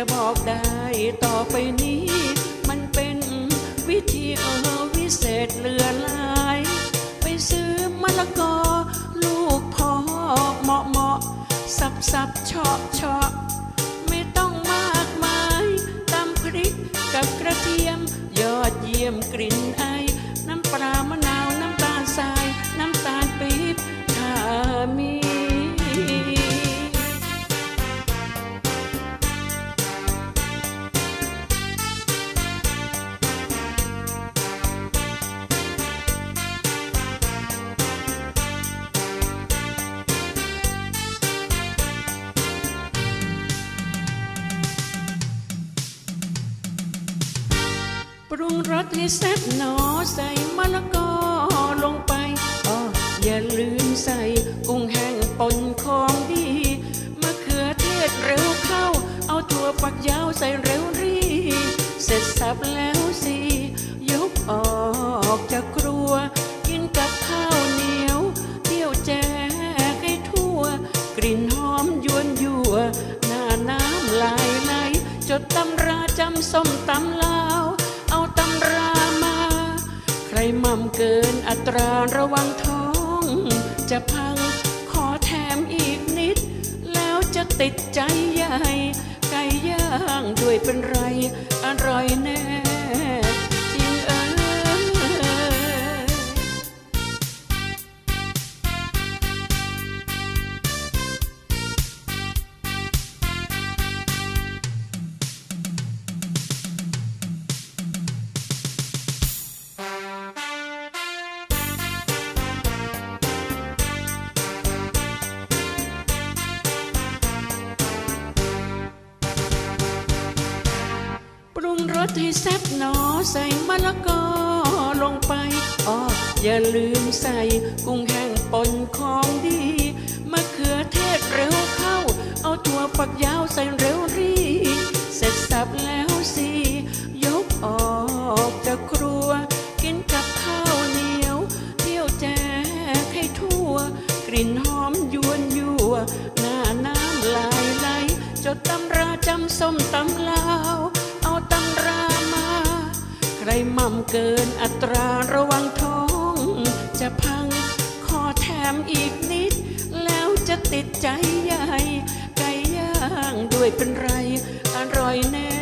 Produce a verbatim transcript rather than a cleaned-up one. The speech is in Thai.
บอกได้ต่อไปนี้มันเป็นวิธีเออวิเศษเหลือหลายไปซื้อมะละกอลูกพอเหมาะเหมาะสับสับเฉาะเฉาะไม่ต้องมากมายตำพริกกับกระเทียมยอดเยี่ยมกลิ่นไอน้ำปลามะนาวน้ำตาลทรายน้ำตาลปี๊บถ้ามีปรุงรสให้แซ่บหนอใส่มะละกอลงไปอ้ออย่าลืมใส่กุ้งแห้งป่นของดีมะเขือเทศเร็วเข้าเอาถั่วฝักยาวใส่เร็วรีเสร็จสับแล้วสิยกออกจากครัวกินกับข้าวเหนียวเที่ยวแจกให้ทั่วกลิ่นหอมยวนยั่วหน้าน้ำลายไหลจดตำราจำส้มตำลาวเอาตำรามาใครมั่มเกินอัตราระวังท้องจะพังขอแถมอีกนิดแล้วจะติดใจใหญ่ไก่ย่างด้วยเป็นไรอร่อยแน่จริงเออปรุงรสให้แซ่บหนอใส่มะละกอลงไปอ้ออย่าลืมใส่กุ้งแห้งป่นของดีมะเขือเทศเร็วเข้าเอาถั่วฝักยาวใส่เร็วรีเสร็จสับแล้วสิยกออกจากครัวกินกับข้าวเหนียวเที่ยวแจกให้ทั่วกลิ่นหอมยวนยั่วหน้าน้ำลายไหลจดตำราจำส้มตำลาวเอาตำรามาใครมั่มเกินอัตราระวังท้องจะพังขอแถมอีกนิดแล้วจะติดใจใหญ่ไก่ย่างด้วยเป็นไรอร่อยแน่